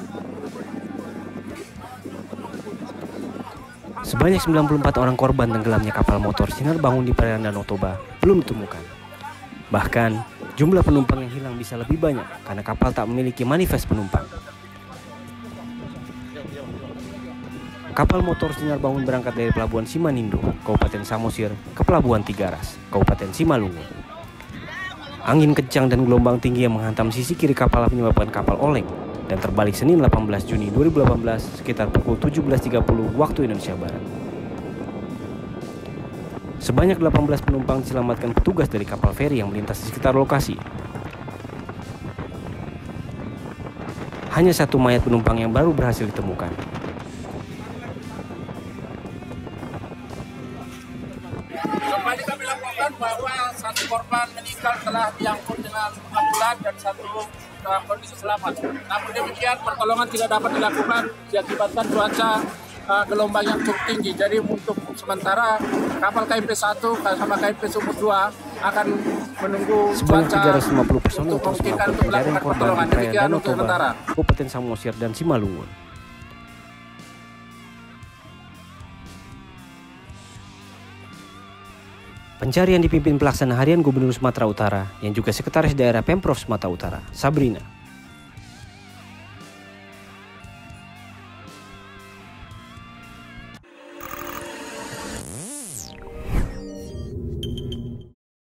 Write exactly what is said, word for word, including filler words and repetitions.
Sebanyak sembilan puluh empat orang korban tenggelamnya kapal motor Sinar Bangun di perairan Danau Toba belum ditemukan. Bahkan, jumlah penumpang yang hilang bisa lebih banyak karena kapal tak memiliki manifest penumpang. Kapal motor Sinar Bangun berangkat dari Pelabuhan Simanindo, Kabupaten Samosir, ke Pelabuhan Tigaras, Kabupaten Simalungun. Angin kencang dan gelombang tinggi yang menghantam sisi kiri kapal menyebabkan kapal oleng dan terbalik Senin delapan belas Juni dua ribu delapan belas sekitar pukul tujuh belas tiga puluh waktu Indonesia Barat. Sebanyak delapan belas penumpang diselamatkan petugas dari kapal feri yang melintas di sekitar lokasi. Hanya satu mayat penumpang yang baru berhasil ditemukan. Kembali kami laporkan bahwa satu korban meninggal telah diangkut dengan ambulan dan satu dalam kondisi selamat. Namun demikian pertolongan tidak dapat dilakukan diakibatkan cuaca uh, gelombang yang cukup tinggi. Jadi untuk sementara kapal K M P satu sama K M P Sumut dua akan menunggu Sebanyak cuaca tiga ratus lima puluh personel untuk terus memungkinkan melakukan untuk pencarian melakukan korban di pertolongan. perairan Demikian Danau untuk Toba, sementara. Kabupaten Samosir dan Simalungun. Pencarian dipimpin pelaksana harian Gubernur Sumatera Utara yang juga Sekretaris Daerah Pemprov Sumatera Utara, Sabrina.